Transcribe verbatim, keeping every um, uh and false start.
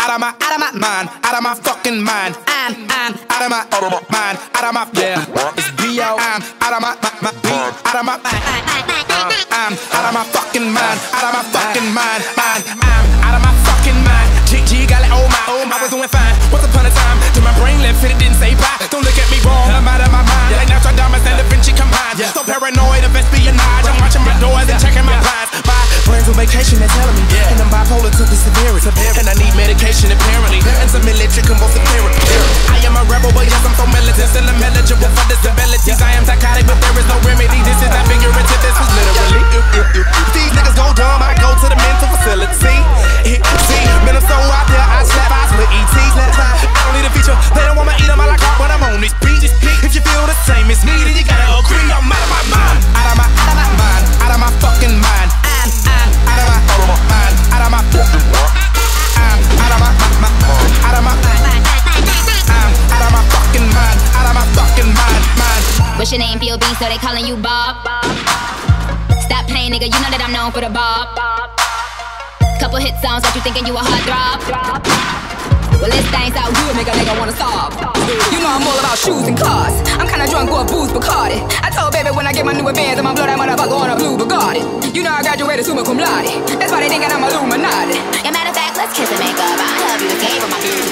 out of my, out of my mind, out of my fucking mind. I'm, I'm out of my, out of my mind, out of my, yeah. It's B O. I'm out of my, my, my, out of my, I'm out of my fucking mind, out of my fucking mind, mind. I'm out of my fucking mind. G G got it, oh my, oh my, I was doing fine. Once upon a time, till my brain left it, it didn't say bye. Don't look at me wrong, I'm out of my mind. Like Nostradamus and Da Vinci combined. So paranoid of espionage, I'm watching my doors and checking my blinds. My brains on vacation, they're telling me, and I'm bipolar to the severity, and I need medication apparently, and some electric convulsive therapy. I am a rebel, but yes, I'm so militant, still I'm eligible for disabilities. I am psychotic, but there is no remedy. This is not figurative, this is literally. These niggas go dumb, I go to the mental facility. See, man, I'm so out there, I slap eyes with E T. I don't need a feature, they don't want me eat them, I like rock when I'm on this beat. If you feel the same as me, then you gotta agree. I'm out of my mind, out of my, out of my mind, out of my fucking mind. I'm, I'm out of my, out of my mind, out of my fucking mind. I'm out of my, my, my, out of my, I'm out of my fucking mind, out of my fucking mind, mind. What's your name, P O B, so they calling you Bob? Stop playing, nigga, you know that I'm known for the Bob. Couple hit songs, got you thinking you a hard throb. Well, this thing's out good, make a nigga wanna solve. You know I'm all about shoes and cars. I'm kinda drunk off booze Bacardi. I told baby when I get my new advance, I'ma blow that motherfucker on a blue Bugatti. You know I graduated summa cum laude. That's why they thinking I'm Illuminati. As a matter of fact, let's kiss and make up. I'll help you escape from my fears.